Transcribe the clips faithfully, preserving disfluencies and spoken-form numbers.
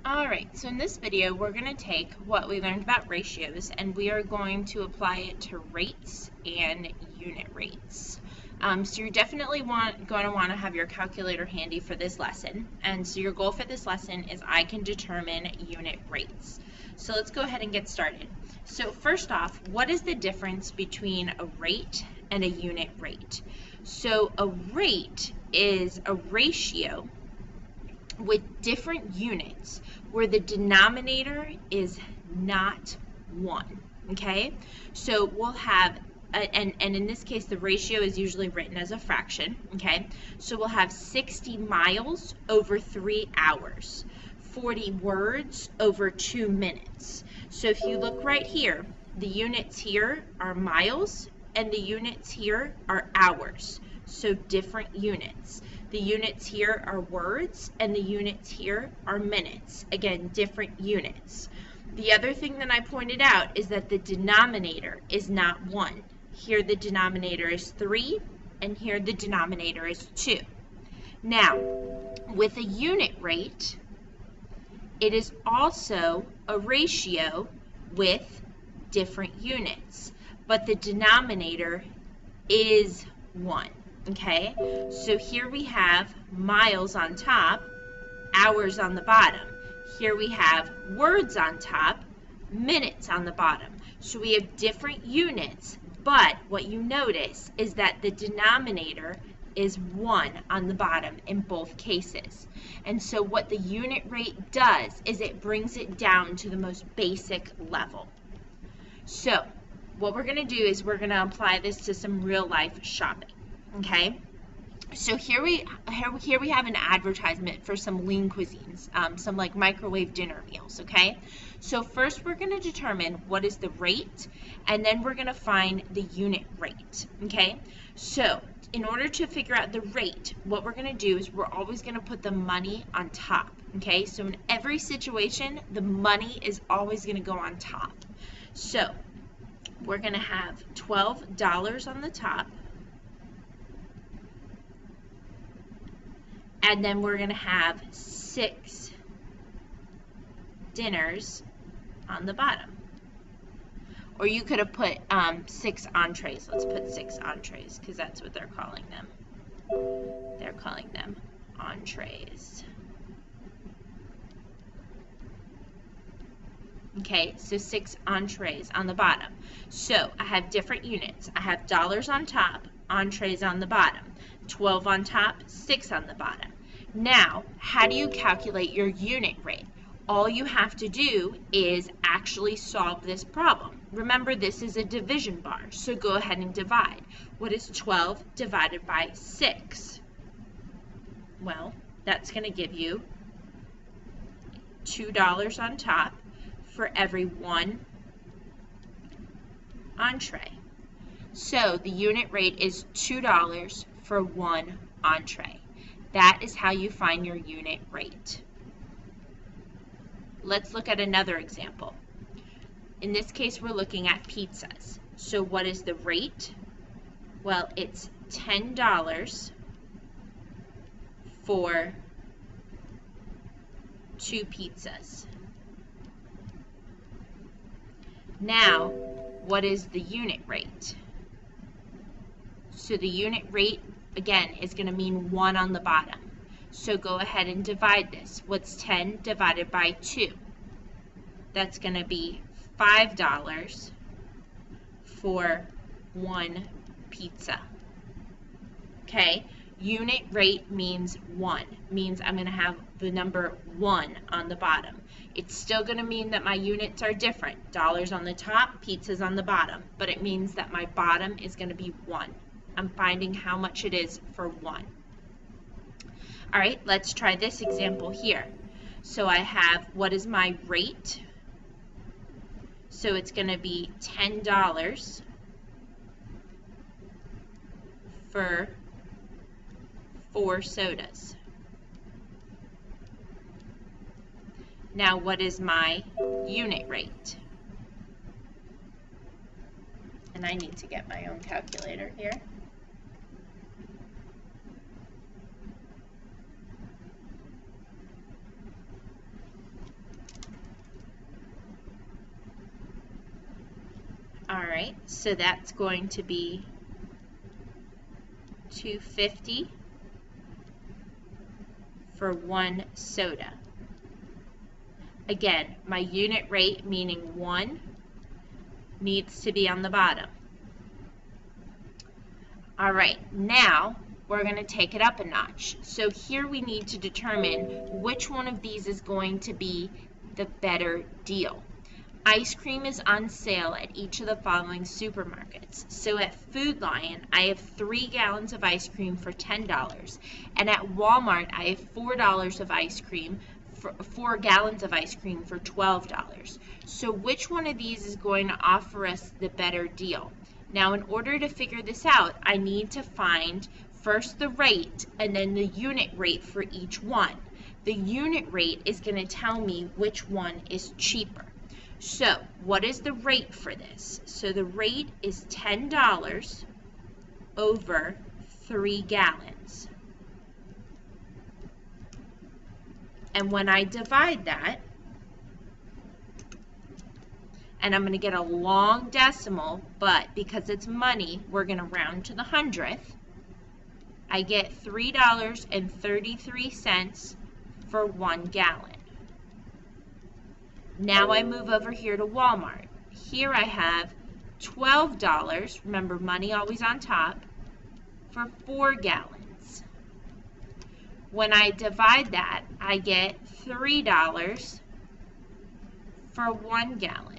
Alright, so in this video we're going to take what we learned about ratios and we are going to apply it to rates and unit rates. Um, so you're definitely want, going to want to have your calculator handy for this lesson, and so your goal for this lesson is I can determine unit rates. So let's go ahead and get started. So first off, what is the difference between a rate and a unit rate? So a rate is a ratio with different units where the denominator is not one, okay? So we'll have, a, and, and in this case the ratio is usually written as a fraction, okay? So we'll have sixty miles over three hours, forty words over two minutes. So if you look right here, the units here are miles and the units here are hours, so different units. The units here are words, and the units here are minutes. Again, different units. The other thing that I pointed out is that the denominator is not one. Here the denominator is three, and here the denominator is two. Now, with a unit rate, it is also a ratio with different units, but the denominator is one. Okay, so here we have miles on top, hours on the bottom. Here we have words on top, minutes on the bottom. So we have different units, but what you notice is that the denominator is one on the bottom in both cases. And so what the unit rate does is it brings it down to the most basic level. So what we're going to do is we're going to apply this to some real life shopping. Okay, so here we here, here we have an advertisement for some lean cuisines, um, some like microwave dinner meals. Okay, so first we're going to determine what is the rate, and then we're going to find the unit rate. Okay, so in order to figure out the rate, what we're going to do is we're always going to put the money on top. Okay, so in every situation, the money is always going to go on top. So we're going to have twelve dollars on the top. And then we're going to have six dinners on the bottom. Or you could have put um, six entrees. Let's put six entrees because that's what they're calling them. They're calling them entrees. Okay, so six entrees on the bottom. So I have different units. I have dollars on top, entrees on the bottom. twelve on top, six on the bottom. Now, how do you calculate your unit rate? All you have to do is actually solve this problem. Remember, this is a division bar, so go ahead and divide. What is twelve divided by six? Well, that's going to give you two dollars on top for every one entree. So the unit rate is two dollars for one entree. That is how you find your unit rate. Let's look at another example. In this case, we're looking at pizzas. So what is the rate? Well, it's ten dollars for two pizzas. Now, what is the unit rate? So the unit rate, again, is going to mean one on the bottom. So go ahead and divide this. What's ten divided by two? That's going to be five dollars for one pizza. Okay, unit rate means one. Means I'm going to have the number one on the bottom. It's still going to mean that my units are different. Dollars on the top, pizzas on the bottom. But it means that my bottom is going to be one. I'm finding how much it is for one. All right, let's try this example here. So I have, what is my rate? So it's going to be ten dollars for four sodas. Now, what is my unit rate? And I need to get my own calculator here. right? So that's going to be two fifty for one soda. Again, my unit rate, meaning one, needs to be on the bottom. All right, now we're going to take it up a notch. So here we need to determine which one of these is going to be the better deal. Ice cream is on sale at each of the following supermarkets. So at Food Lion, I have three gallons of ice cream for ten dollars. And at Walmart, I have four dollars of ice cream, for, four gallons of ice cream for twelve dollars. So which one of these is going to offer us the better deal? Now, in order to figure this out, I need to find first the rate and then the unit rate for each one. The unit rate is going to tell me which one is cheaper. So, what is the rate for this? So the rate is ten dollars over three gallons. And when I divide that, and I'm going to get a long decimal, but because it's money, we're going to round to the hundredth. I get three dollars and thirty-three cents for one gallon. Now I move over here to Walmart. Here I have twelve dollars, remember money always on top, for four gallons. When I divide that, I get three dollars for one gallon.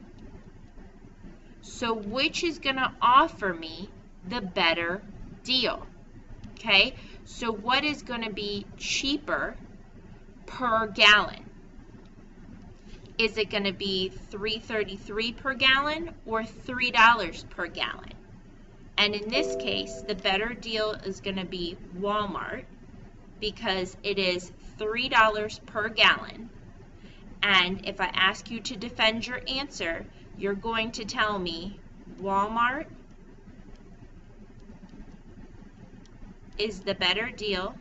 So which is going to offer me the better deal? Okay, so what is going to be cheaper per gallon? Is it going to be three thirty-three per gallon or three dollars per gallon? And in this case, the better deal is going to be Walmart because it is three dollars per gallon. And if I ask you to defend your answer, you're going to tell me Walmart is the better deal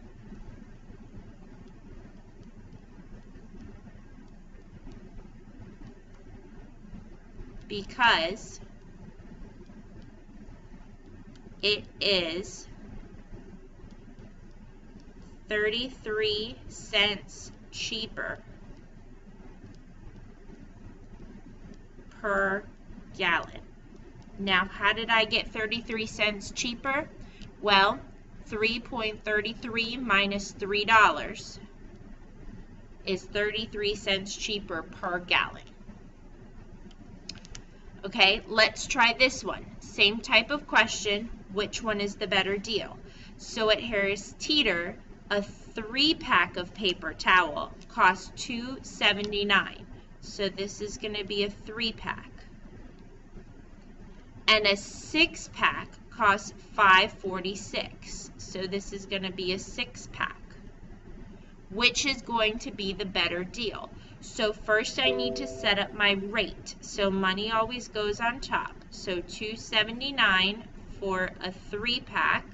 because it is thirty-three cents cheaper per gallon. Now, how did I get thirty-three cents cheaper? Well, three point three three minus three dollars is thirty-three cents cheaper per gallon. Okay, let's try this one. Same type of question, which one is the better deal? So at Harris Teeter, a three pack of paper towel costs two seventy-nine. So this is going to be a three pack. And a six pack costs five forty-six. So this is going to be a six pack. Which is going to be the better deal? So first I need to set up my rate. So money always goes on top. So two seventy-nine for a three pack.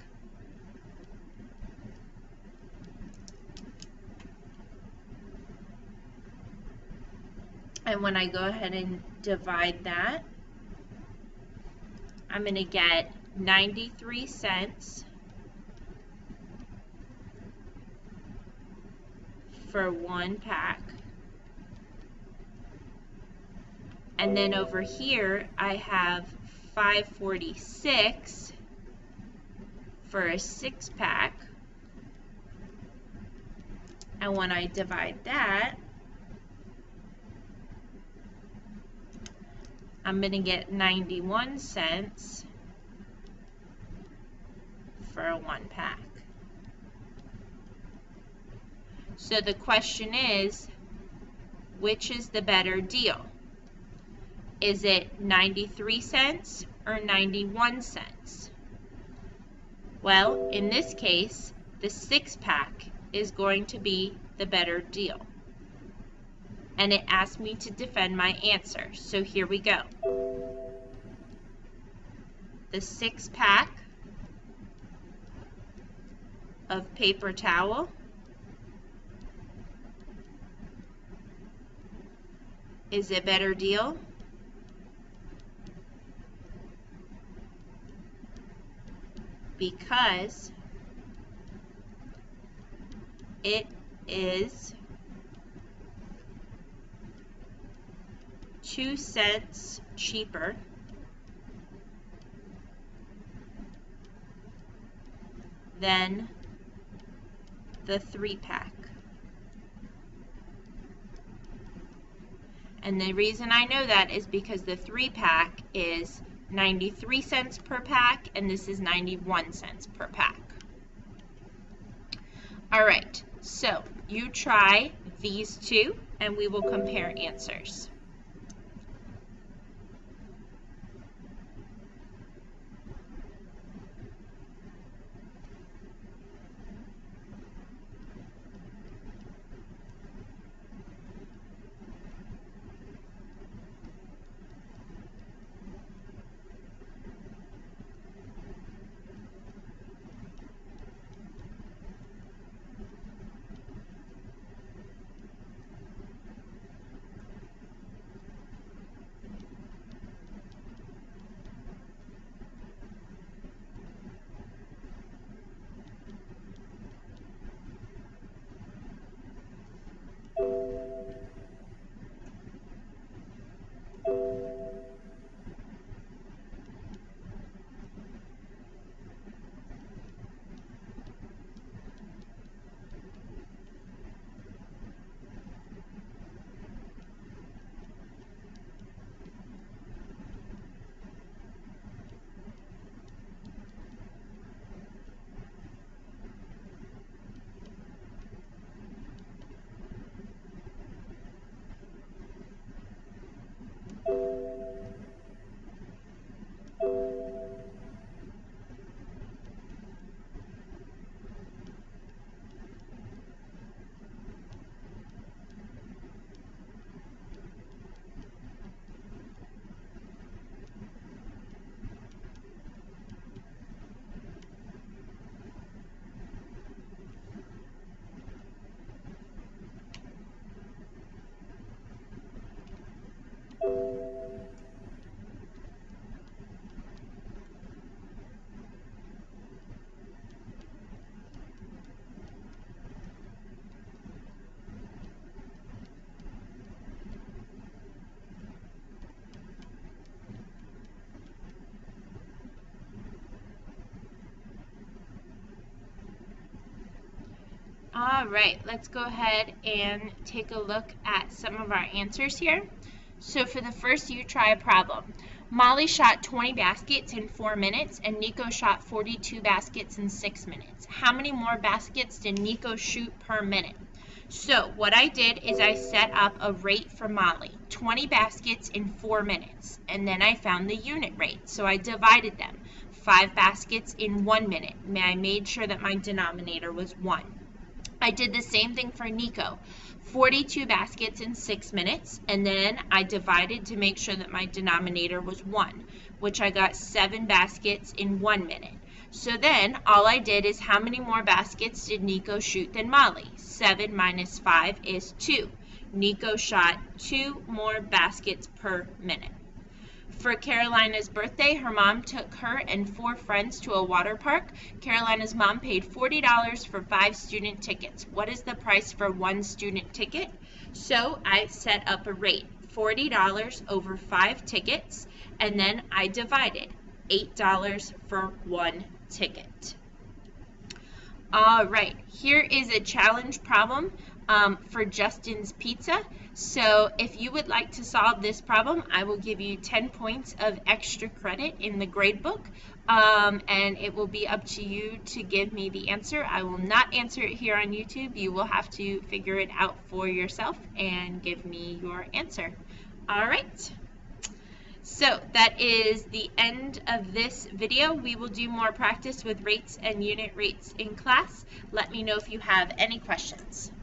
And when I go ahead and divide that, I'm going to get ninety-three cents for one pack. And then over here, I have five forty-six for a six pack. And when I divide that, I'm going to get ninety-one cents for a one pack. So the question is, which is the better deal? Is it ninety-three cents or ninety-one cents? Well, in this case, the six pack is going to be the better deal. And it asked me to defend my answer. So here we go. The six pack of paper towel is a better deal. because it is two cents cheaper than the three pack. And the reason I know that is because the three pack is ninety-three cents per pack and this is ninety-one cents per pack. Alright, so you try these two and we will compare answers. All right, let's go ahead and take a look at some of our answers here. So for the first you try problem, Molly shot twenty baskets in four minutes and Nico shot forty-two baskets in six minutes. How many more baskets did Nico shoot per minute? So what I did is I set up a rate for Molly, twenty baskets in four minutes, and then I found the unit rate. So I divided them, five baskets in one minute. I made sure that my denominator was one. I did the same thing for Nico, forty-two baskets in six minutes, and then I divided to make sure that my denominator was one, which I got seven baskets in one minute. So then all I did is how many more baskets did Nico shoot than Molly? seven minus five is two. Nico shot two more baskets per minute. For Carolina's birthday, her mom took her and four friends to a water park. Carolina's mom paid forty dollars for five student tickets. What is the price for one student ticket? So I set up a rate, forty dollars over five tickets, and then I divided eight dollars for one ticket. All right, here is a challenge problem um, for Justin's Pizza. So if you would like to solve this problem, I will give you ten points of extra credit in the grade book, um, and it will be up to you to give me the answer. I will not answer it here on YouTube. You will have to figure it out for yourself and give me your answer. All right. So that is the end of this video. We will do more practice with rates and unit rates in class. Let me know if you have any questions.